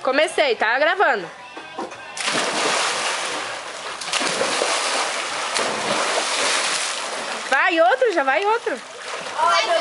Comecei, tá gravando. Vai outro, já vai outro.